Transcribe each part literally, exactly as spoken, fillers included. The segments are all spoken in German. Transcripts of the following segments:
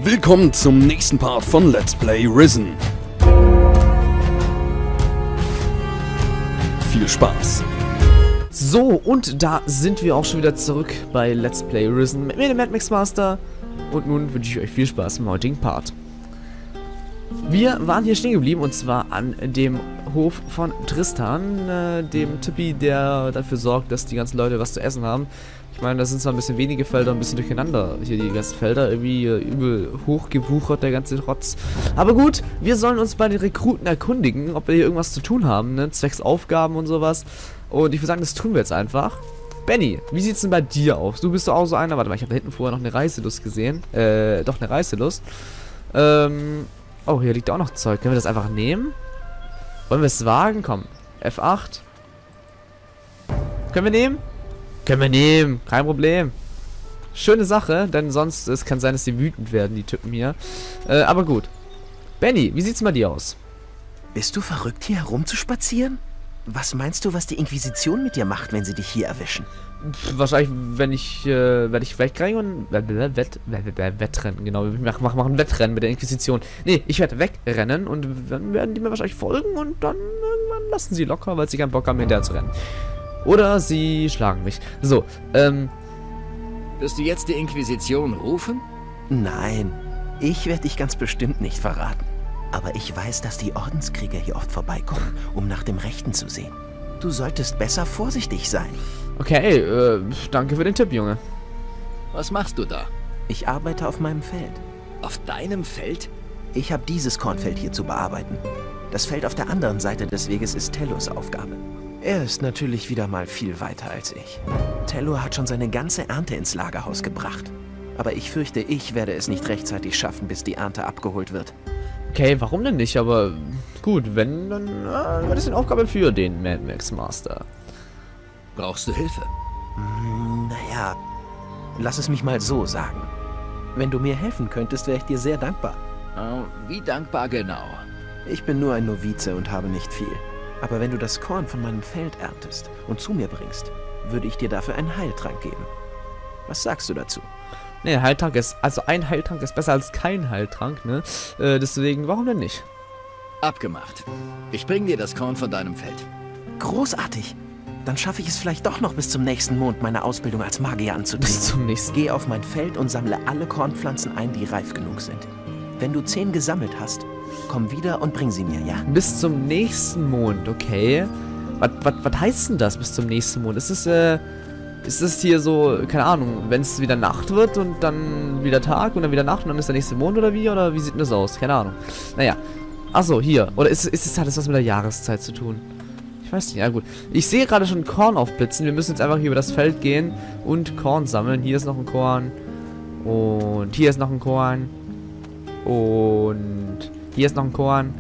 Willkommen zum nächsten Part von Let's Play Risen. Viel Spaß. So, und da sind wir auch schon wieder zurück bei Let's Play Risen mit mir, dem Mad Max Master. Und nun wünsche ich euch viel Spaß im heutigen Part. Wir waren hier stehen geblieben, und zwar an dem Hof von Tristan, äh, dem Tippi, der dafür sorgt, dass die ganzen Leute was zu essen haben. Ich meine, das sind zwar ein bisschen wenige Felder, ein bisschen durcheinander. Hier die ganzen Felder, irgendwie äh, übel hochgewuchert, der ganze Rotz. Aber gut, wir sollen uns bei den Rekruten erkundigen, ob wir hier irgendwas zu tun haben, ne? Zwecks Aufgaben und sowas. Und ich würde sagen, das tun wir jetzt einfach. Benny, wie sieht's denn bei dir aus? Du bist doch auch so einer, warte mal, ich habe da hinten vorher noch eine Reiselust gesehen. Äh, doch, eine Reiselust. Ähm, oh, hier liegt auch noch Zeug. Können wir das einfach nehmen? Wollen wir es wagen? Komm, F acht. Können wir nehmen? Können wir nehmen, kein Problem. Schöne Sache, denn sonst es kann sein, dass sie wütend werden, die Typen hier. Äh, aber gut. Benny, wie sieht's bei dir aus? Bist du verrückt, hier herumzuspazieren? Was meinst du, was die Inquisition mit dir macht, wenn sie dich hier erwischen? Pff, wahrscheinlich, wenn ich, äh, werde ich wegrennen und Wett, Wett, Wett, Wettrennen, genau. Wir machen, machen ein Wettrennen mit der Inquisition. Nee, ich werde wegrennen und dann werden die mir wahrscheinlich folgen und dann irgendwann lassen sie locker, weil sie keinen Bock haben, hinterher zu rennen. Oder sie schlagen mich. So, ähm... Wirst du jetzt die Inquisition rufen? Nein, ich werde dich ganz bestimmt nicht verraten. Aber ich weiß, dass die Ordenskrieger hier oft vorbeikommen, um nach dem Rechten zu sehen. Du solltest besser vorsichtig sein. Okay, äh, danke für den Tipp, Junge. Was machst du da? Ich arbeite auf meinem Feld. Auf deinem Feld? Ich habe dieses Kornfeld hier zu bearbeiten. Das Feld auf der anderen Seite des Weges ist Tellos Aufgabe. Er ist natürlich wieder mal viel weiter als ich. Tello hat schon seine ganze Ernte ins Lagerhaus gebracht. Aber ich fürchte, ich werde es nicht rechtzeitig schaffen, bis die Ernte abgeholt wird. Okay, warum denn nicht? Aber gut, wenn, dann äh, wäre das eine Aufgabe für den Mad Max Master. Brauchst du Hilfe? Hm, naja, lass es mich mal so sagen. Wenn du mir helfen könntest, wäre ich dir sehr dankbar. Oh, wie dankbar genau? Ich bin nur ein Novize und habe nicht viel. Aber wenn du das Korn von meinem Feld erntest und zu mir bringst, würde ich dir dafür einen Heiltrank geben. Was sagst du dazu? Ne, Heiltrank ist, also ein Heiltrank ist besser als kein Heiltrank, ne? Äh, deswegen, warum denn nicht? Abgemacht. Ich bring dir das Korn von deinem Feld. Großartig! Dann schaffe ich es vielleicht doch noch bis zum nächsten Mond, meine Ausbildung als Magier anzutreten. Bis zum nächsten. Geh auf mein Feld und sammle alle Kornpflanzen ein, die reif genug sind. Wenn du zehn gesammelt hast, komm wieder und bring sie mir, ja? Bis zum nächsten Mond, okay. Was, was, was heißt denn das, bis zum nächsten Mond? Ist es, äh, ist es hier so, keine Ahnung, wenn es wieder Nacht wird und dann wieder Tag und dann wieder Nacht und dann ist der nächste Mond oder wie? Oder wie sieht denn das aus? Keine Ahnung. Naja. Achso, hier. Oder ist, ist es, hat es was mit der Jahreszeit zu tun? Ich weiß nicht, ja gut. Ich sehe gerade schon Korn aufblitzen. Wir müssen jetzt einfach hier über das Feld gehen und Korn sammeln. Hier ist noch ein Korn. Und hier ist noch ein Korn. Und hier ist noch ein Korn.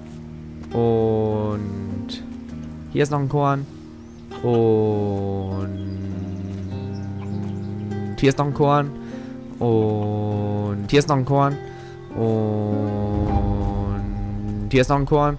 Und hier ist noch ein Korn. Und hier ist noch ein Korn. Und hier ist noch ein Korn. Und hier ist noch ein Korn.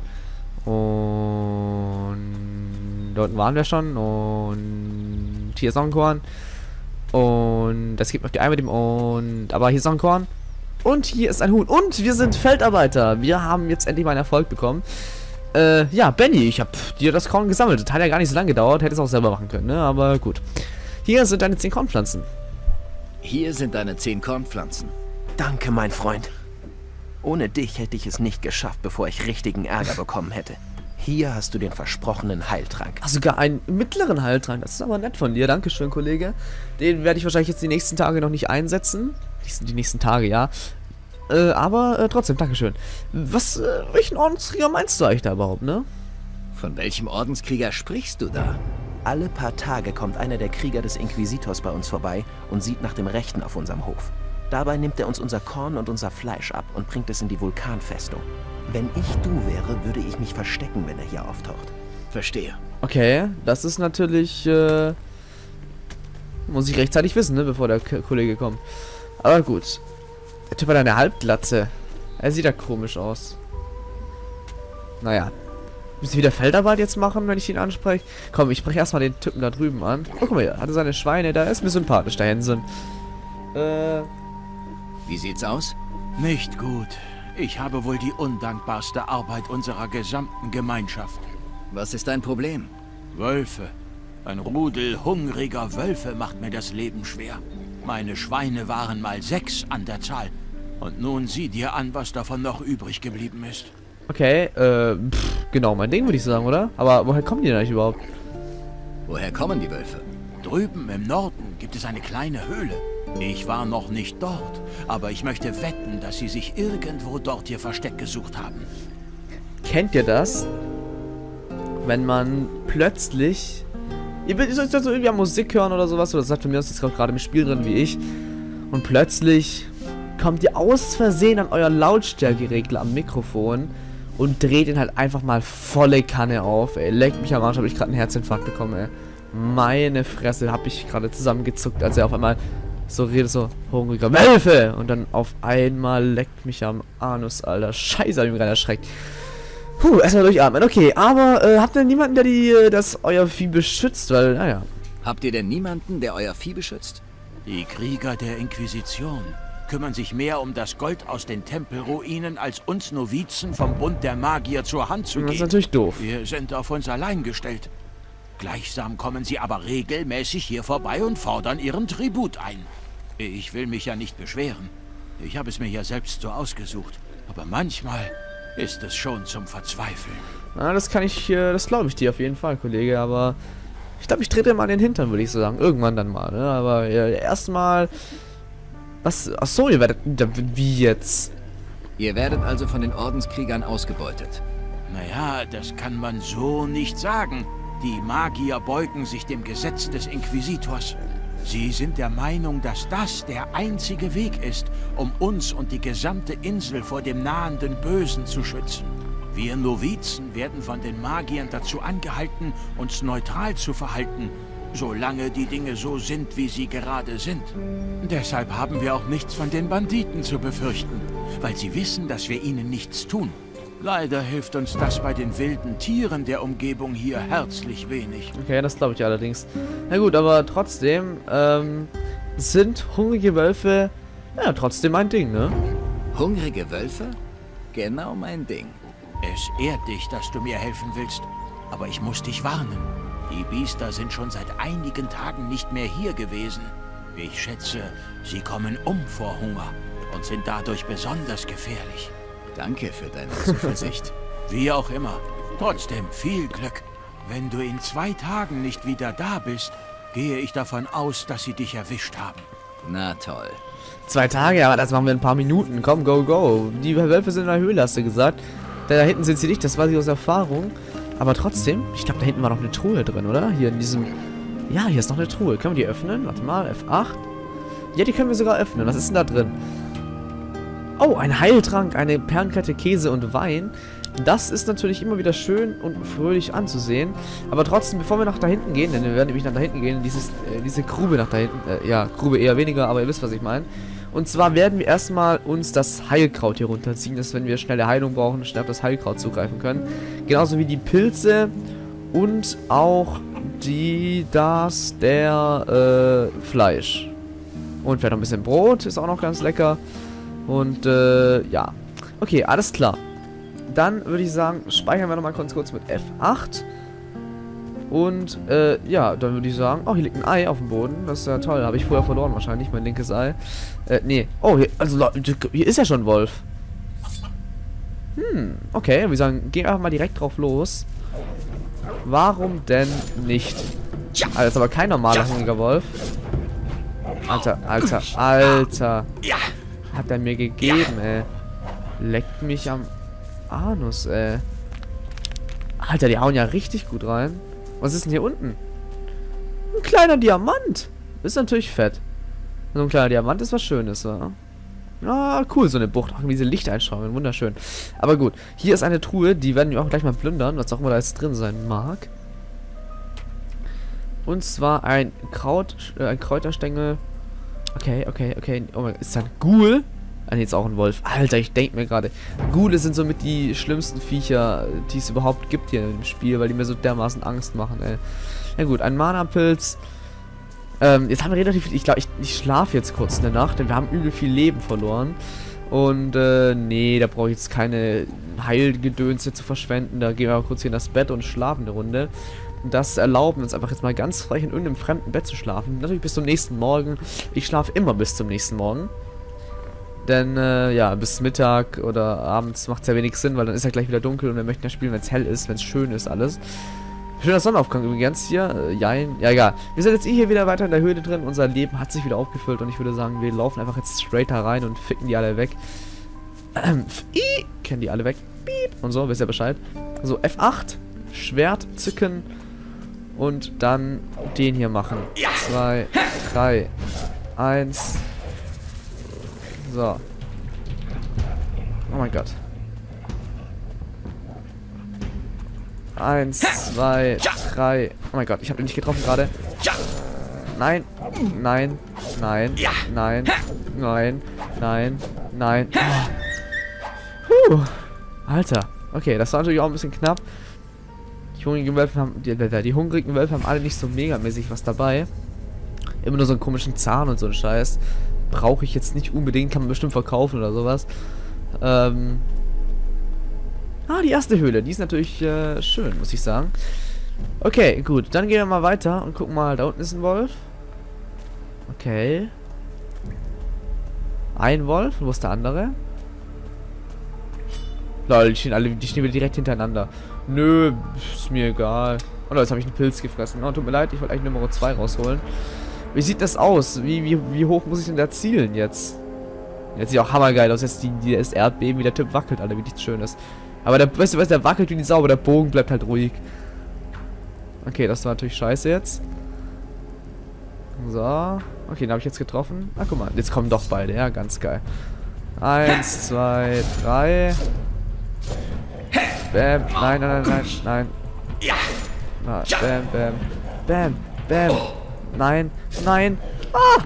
Und dort waren wir schon. Und hier ist noch ein Korn. Und das geht auf die Eimer mit dem. Und aber hier ist noch ein Korn. Und hier ist ein Huhn. Und wir sind Feldarbeiter. Wir haben jetzt endlich mal einen Erfolg bekommen. Äh, ja, Benny, ich habe dir das Korn gesammelt. Das hat ja gar nicht so lange gedauert. Hätte es auch selber machen können, ne? Aber gut. Hier sind deine zehn Kornpflanzen. Hier sind deine zehn Kornpflanzen. Danke, mein Freund. Ohne dich hätte ich es nicht geschafft, bevor ich richtigen Ärger bekommen hätte. Hier hast du den versprochenen Heiltrank. Ach, sogar einen mittleren Heiltrank. Das ist aber nett von dir. Dankeschön, Kollege. Den werde ich wahrscheinlich jetzt die nächsten Tage noch nicht einsetzen. Die nächsten Tage, ja. Äh, aber äh, trotzdem, Dankeschön. Was, äh, welchen Ordenskrieger meinst du eigentlich da überhaupt, ne? Von welchem Ordenskrieger sprichst du da? Alle paar Tage kommt einer der Krieger des Inquisitors bei uns vorbei und sieht nach dem Rechten auf unserem Hof. Dabei nimmt er uns unser Korn und unser Fleisch ab und bringt es in die Vulkanfestung. Wenn ich du wäre, würde ich mich verstecken, wenn er hier auftaucht. Verstehe. Okay, das ist natürlich, äh, muss ich rechtzeitig wissen, ne, bevor der K Kollege kommt. Aber gut. Der Typ hat eine Halbglatze. Er sieht ja komisch aus. Naja. Müssen wir wieder Feldarbeit jetzt machen, wenn ich ihn anspreche? Komm, ich spreche erstmal den Typen da drüben an. Oh, guck mal hier. Hatte seine Schweine. Da ist mir sympathisch, der Hänsen. Äh. Wie sieht's aus? Nicht gut. Ich habe wohl die undankbarste Arbeit unserer gesamten Gemeinschaft. Was ist dein Problem? Wölfe. Ein Rudel hungriger Wölfe macht mir das Leben schwer. Meine Schweine waren mal sechs an der Zahl. Und nun sieh dir an, was davon noch übrig geblieben ist. Okay, äh, pff, genau mein Ding, würde ich sagen, oder? Aber woher kommen die denn eigentlich überhaupt? Woher kommen die Wölfe? Drüben im Norden gibt es eine kleine Höhle. Ich war noch nicht dort, aber ich möchte wetten, dass sie sich irgendwo dort ihr Versteck gesucht haben. Kennt ihr das? Wenn man plötzlich... Ihr sollt so irgendwie Musik hören oder sowas, oder sagt von mir aus, ist gerade im Spiel drin wie ich. Und plötzlich kommt ihr aus Versehen an euer Lautstärkeregler am Mikrofon und dreht ihn halt einfach mal volle Kanne auf, ey. Leckt mich am Arsch, habe ich gerade einen Herzinfarkt bekommen, ey. Meine Fresse, habe ich gerade zusammengezuckt, als er auf einmal so redet, so, hungriger Wölfe! Und dann auf einmal leckt mich am Anus, Alter. Scheiße, hab ich mich gerade erschreckt. Puh, erstmal durchatmen. Okay, aber äh, habt ihr niemanden, der die, das euer Vieh beschützt? Weil, naja. Habt ihr denn niemanden, der euer Vieh beschützt? Die Krieger der Inquisition kümmern sich mehr um das Gold aus den Tempelruinen, als uns Novizen vom Bund der Magier zur Hand zu gehen. Das ist natürlich doof. Wir sind auf uns allein gestellt. Gleichsam kommen sie aber regelmäßig hier vorbei und fordern ihren Tribut ein. Ich will mich ja nicht beschweren. Ich habe es mir ja selbst so ausgesucht. Aber manchmal ist es schon zum Verzweifeln. Na, das kann ich, äh, das glaube ich dir auf jeden Fall, Kollege, aber ich glaube, ich trete mal in den Hintern, würde ich so sagen. Irgendwann dann mal, ne? Aber äh, erstmal... Was? Achso, ihr werdet... Wie jetzt? Ihr werdet also von den Ordenskriegern ausgebeutet. Naja, das kann man so nicht sagen. Die Magier beugen sich dem Gesetz des Inquisitors. Sie sind der Meinung, dass das der einzige Weg ist, um uns und die gesamte Insel vor dem nahenden Bösen zu schützen. Wir Novizen werden von den Magiern dazu angehalten, uns neutral zu verhalten, solange die Dinge so sind, wie sie gerade sind. Deshalb haben wir auch nichts von den Banditen zu befürchten, weil sie wissen, dass wir ihnen nichts tun. Leider hilft uns das bei den wilden Tieren der Umgebung hier herzlich wenig. Okay, das glaube ich allerdings. Na gut, aber trotzdem, ähm, sind hungrige Wölfe, ja, trotzdem ein Ding, ne? Hungrige Wölfe? Genau mein Ding. Es ehrt dich, dass du mir helfen willst, aber ich muss dich warnen. Die Biester sind schon seit einigen Tagen nicht mehr hier gewesen. Ich schätze, sie kommen um vor Hunger und sind dadurch besonders gefährlich. Danke für deine Zuversicht. Wie auch immer. Trotzdem viel Glück. Wenn du in zwei Tagen nicht wieder da bist, gehe ich davon aus, dass sie dich erwischt haben. Na toll. Zwei Tage, aber das machen wir in ein paar Minuten. Komm, go, go. Die Wölfe sind in der Höhle, hast du gesagt. Da hinten sind sie nicht, das weiß ich aus Erfahrung. Aber trotzdem, ich glaube, da hinten war noch eine Truhe drin, oder? Hier in diesem... Ja, hier ist noch eine Truhe. Können wir die öffnen? Warte mal, F acht. Ja, die können wir sogar öffnen. Was ist denn da drin? Oh, ein Heiltrank, eine Perlenkette, Käse und Wein. Das ist natürlich immer wieder schön und fröhlich anzusehen. Aber trotzdem, bevor wir nach da hinten gehen, denn wir werden nämlich nach da hinten gehen, dieses, äh, diese Grube nach da hinten, äh, ja, Grube eher weniger, aber ihr wisst, was ich meine. Und zwar werden wir erstmal uns das Heilkraut hier runterziehen, dass wenn wir schnelle Heilung brauchen, schnell auf das Heilkraut zugreifen können. Genauso wie die Pilze und auch die, das, der, äh, Fleisch. Und vielleicht noch ein bisschen Brot, ist auch noch ganz lecker. Und, äh, ja. Okay, alles klar. Dann würde ich sagen, speichern wir nochmal kurz, kurz mit F acht. Und, äh, ja, dann würde ich sagen, oh, hier liegt ein Ei auf dem Boden. Das ist ja toll. Habe ich vorher verloren wahrscheinlich, mein linkes Ei. Äh, nee. Oh, hier, also, hier ist ja schon ein Wolf. Hm, okay, würde ich sagen, gehen einfach mal direkt drauf los. Warum denn nicht? Ah, das ist aber kein normaler hungriger Wolf. Alter, Alter, Alter. Hat er mir gegeben, ey. Leckt mich am Anus, ey. Alter, die hauen ja richtig gut rein. Was ist denn hier unten? Ein kleiner Diamant. Ist natürlich fett. So ein kleiner Diamant ist was Schönes, ja. Ah, cool, so eine Bucht. Auch diese Lichteinstrahlungen, wunderschön. Aber gut, hier ist eine Truhe, die werden wir auch gleich mal plündern, was auch immer da jetzt drin sein mag. Und zwar ein Kraut, äh, ein Kräuterstängel. Okay, okay, okay. Oh mein Gott, ist da ein Ghoul? Ah, nee, jetzt auch ein Wolf. Alter, ich denke mir gerade. Ghule sind somit die schlimmsten Viecher, die es überhaupt gibt hier im Spiel, weil die mir so dermaßen Angst machen, ey. Na gut, ein Mana-Pilz. Ähm, jetzt haben wir relativ viel... Ich glaube, ich, ich schlafe jetzt kurz in der Nacht, denn wir haben übel viel Leben verloren. Und, äh, nee, da brauche ich jetzt keine Heilgedönse zu verschwenden. Da gehen wir mal kurz hier in das Bett und schlafen eine Runde. Und das erlauben uns einfach jetzt mal ganz frei in irgendeinem fremden Bett zu schlafen. Natürlich bis zum nächsten Morgen. Ich schlafe immer bis zum nächsten Morgen. Denn, äh, ja, bis Mittag oder abends macht es ja wenig Sinn, weil dann ist ja gleich wieder dunkel und wir möchten ja spielen, wenn es hell ist, wenn es schön ist, alles. Schöner Sonnenaufgang übrigens hier. Äh, jein. Ja, egal. Wir sind jetzt eh hier wieder weiter in der Höhle drin. Unser Leben hat sich wieder aufgefüllt und ich würde sagen, wir laufen einfach jetzt straight da rein und ficken die alle weg. Ähm, kennen die alle weg. Piep. Und so, wisst ihr Bescheid. So, F acht. Schwert zücken. Und dann den hier machen. Zwei, drei, eins. So. Oh mein Gott. Eins, zwei, drei. Oh mein Gott, ich habe ihn nicht getroffen gerade. Nein, nein, nein, nein, nein, nein, nein. Puh. Alter. Okay, das war natürlich auch ein bisschen knapp. Die hungrigen Wölfe haben, die, die hungrigen Wölfe haben alle nicht so megamäßig was dabei. Immer nur so einen komischen Zahn und so einen Scheiß. Brauche ich jetzt nicht unbedingt, kann man bestimmt verkaufen oder sowas. Ähm... Ah, die erste Höhle. Die ist natürlich äh, schön, muss ich sagen. Okay, gut. Dann gehen wir mal weiter und gucken mal. Da unten ist ein Wolf. Okay. Ein Wolf. Wo ist der andere? Lol, die stehen alle, die stehen wieder direkt hintereinander. Nö, ist mir egal. Oh, jetzt habe ich einen Pilz gefressen. Oh, tut mir leid, ich wollte eigentlich Nummer zwei rausholen. Wie sieht das aus? Wie, wie, wie hoch muss ich denn da zielen jetzt? Jetzt sieht auch hammergeil aus. Jetzt die, die, das Erdbeben, wie der Typ wackelt, Alter, wie nichts Schönes. Aber der, weißt du was, der wackelt wie die Sau, aber der Bogen bleibt halt ruhig. Okay, das war natürlich scheiße jetzt. So. Okay, den habe ich jetzt getroffen. Ah, guck mal, jetzt kommen doch beide, ja, ganz geil. Eins, zwei, drei. Bam. Nein, nein, nein, nein, nein. Ah, bam, bam. Bam, bam. Nein, nein. Ah!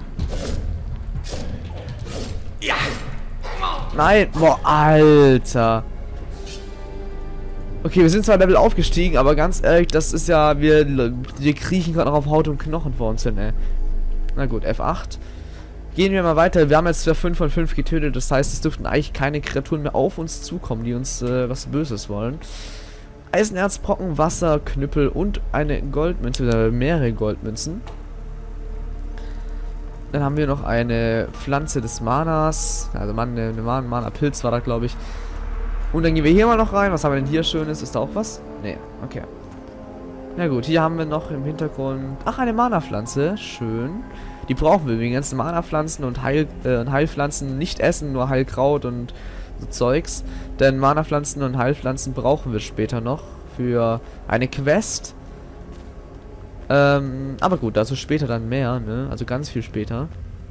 Nein, boah, Alter. Okay, wir sind zwar Level aufgestiegen, aber ganz ehrlich, das ist ja, wir, wir kriechen gerade noch auf Haut und Knochen vor uns hin, ey. Na gut, F acht. Gehen wir mal weiter. Wir haben jetzt fünf von fünf getötet, das heißt, es dürften eigentlich keine Kreaturen mehr auf uns zukommen, die uns äh, was Böses wollen. Eisenerzbrocken, Wasser, Knüppel und eine Goldmünze, oder mehrere Goldmünzen. Dann haben wir noch eine Pflanze des Manas, also Man, eine Mana-Pilz war da, glaube ich. Und dann gehen wir hier mal noch rein. Was haben wir denn hier Schönes? Ist da auch was? Nee, okay. Na gut, hier haben wir noch im Hintergrund... Ach, eine Mana-Pflanze. Schön. Die brauchen wir übrigens. Mana-Pflanzen und Heil, äh, Heilpflanzen nicht essen, nur Heilkraut und so Zeugs. Denn Mana-Pflanzen und Heilpflanzen brauchen wir später noch für eine Quest. Ähm, aber gut, dazu später dann mehr, ne? Also ganz viel später.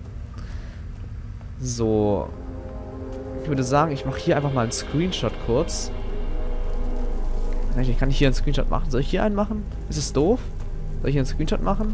So... Ich würde sagen, ich mache hier einfach mal einen Screenshot kurz. Ich kann hier einen Screenshot machen. Soll ich hier einen machen? Ist es doof? Soll ich hier einen Screenshot machen?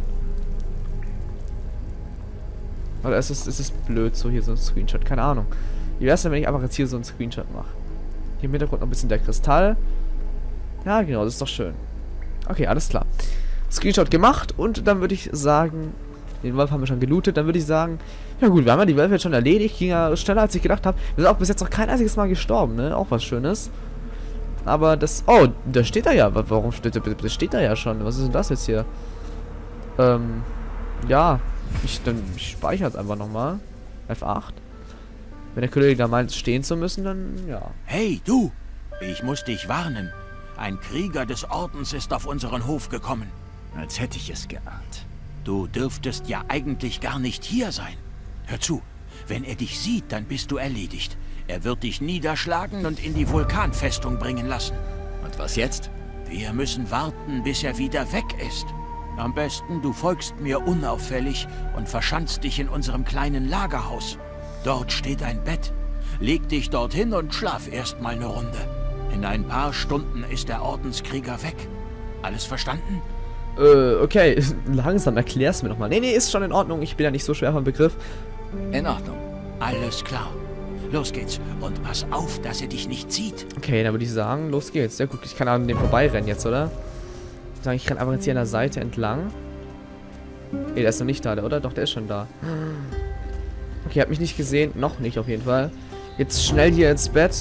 Oder ist es, ist es blöd, so hier so ein Screenshot? Keine Ahnung. Wie wäre es denn, wenn ich einfach jetzt hier so einen Screenshot mache? Hier im Hintergrund noch ein bisschen der Kristall. Ja, genau, das ist doch schön. Okay, alles klar. Screenshot gemacht und dann würde ich sagen... Den Wolf haben wir schon gelootet, dann würde ich sagen, ja gut, wir haben ja die Wölfe jetzt schon erledigt, ging ja schneller als ich gedacht habe. Wir sind auch bis jetzt noch kein einziges Mal gestorben, ne? Auch was Schönes. Aber das, oh, da steht er ja. Warum steht er, das steht da ja schon. Was ist denn das jetzt hier? Ähm, ja, ich, dann ich speichere es einfach nochmal. F acht. Wenn der Kollege da meint, stehen zu müssen, dann ja. Hey, du! Ich muss dich warnen. Ein Krieger des Ordens ist auf unseren Hof gekommen. Als hätte ich es geahnt. Du dürftest ja eigentlich gar nicht hier sein. Hör zu, wenn er dich sieht, dann bist du erledigt. Er wird dich niederschlagen und in die Vulkanfestung bringen lassen. Und was jetzt? Wir müssen warten, bis er wieder weg ist. Am besten, du folgst mir unauffällig und verschanzt dich in unserem kleinen Lagerhaus. Dort steht ein Bett. Leg dich dorthin und schlaf erst mal eine Runde. In ein paar Stunden ist der Ordenskrieger weg. Alles verstanden? Äh, okay. Langsam erklär's mir nochmal. Nee, nee, ist schon in Ordnung. Ich bin ja nicht so schwer vom Begriff. In Ordnung. Alles klar. Los geht's. Und pass auf, dass er dich nicht sieht. Okay, dann würde ich sagen, los geht's. Ja gut, ich kann an dem vorbeirennen jetzt, oder? Ich würde sagen, ich renne einfach jetzt hier an der Seite entlang. Nee, der ist noch nicht da, oder? Doch, der ist schon da. Okay, hat mich nicht gesehen. Noch nicht, auf jeden Fall. Jetzt schnell hier ins Bett.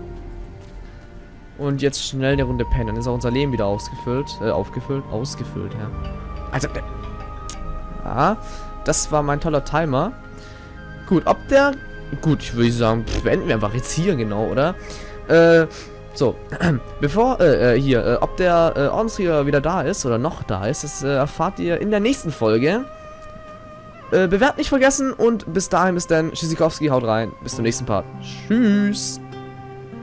Und jetzt schnell eine Runde pennen. Dann ist auch unser Leben wieder ausgefüllt. Äh, aufgefüllt. Ausgefüllt, ja. Also, äh, ja, das war mein toller Timer. Gut, ob der... Gut, ich würde sagen, beenden wir einfach jetzt hier, genau, oder? Äh, so. Bevor, äh, äh hier, äh, ob der äh, Ordenskrieger wieder da ist oder noch da ist, das äh, erfahrt ihr in der nächsten Folge. Äh, bewerten nicht vergessen und bis dahin, bis dann, Tschüssikowski, haut rein. Bis zum nächsten Part. Tschüss.